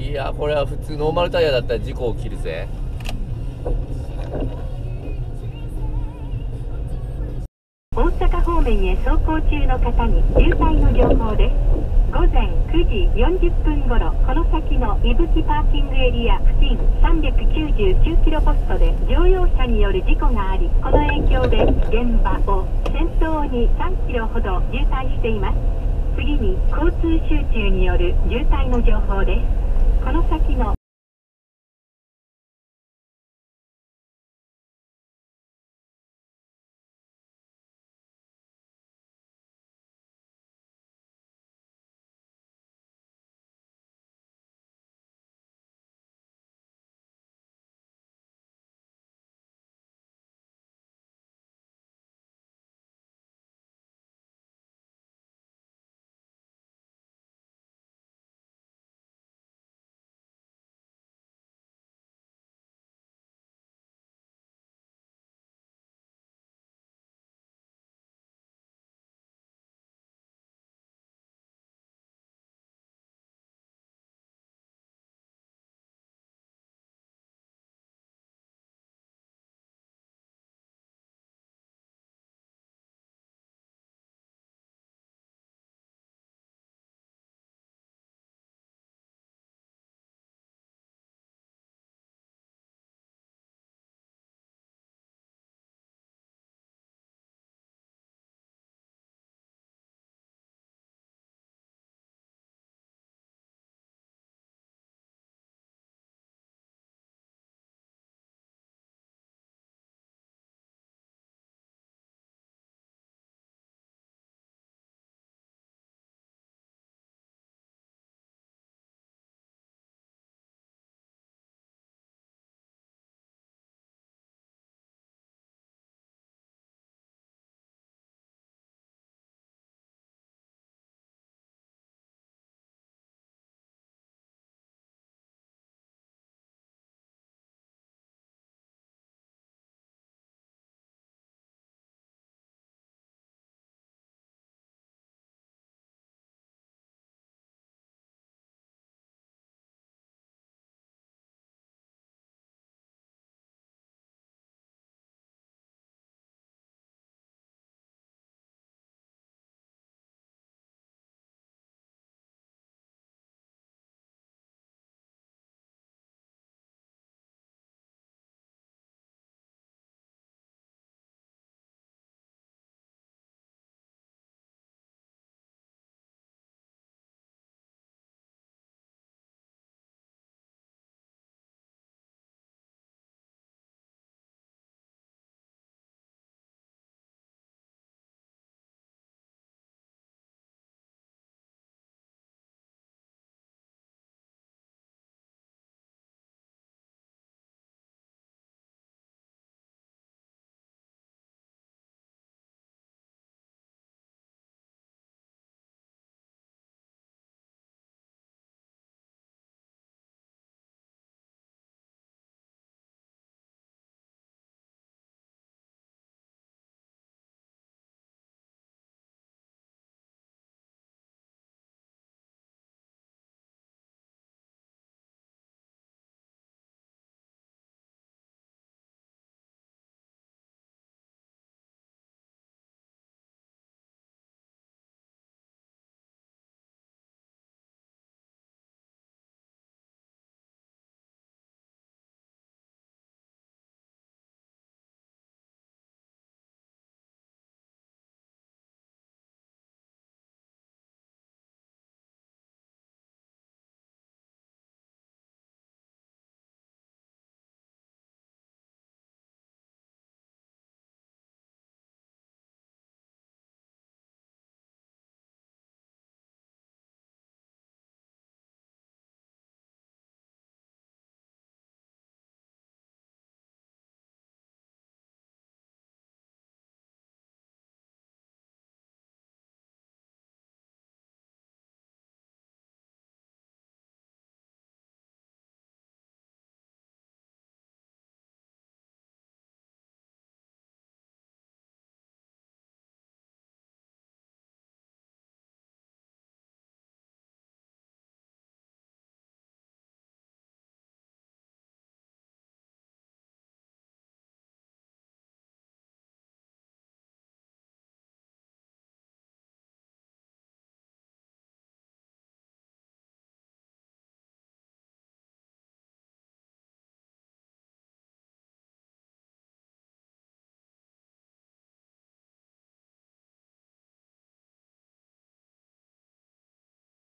いやこれは普通ノーマルタイヤだったら事故起きるぜ。 大阪方面へ走行中の方に渋滞の情報です。午前9時40分ごろ、この先の伊吹パーキングエリア付近399キロポストで乗用車による事故があり、この影響で現場を先頭に3キロほど渋滞しています。次に交通集中による渋滞の情報です。この先の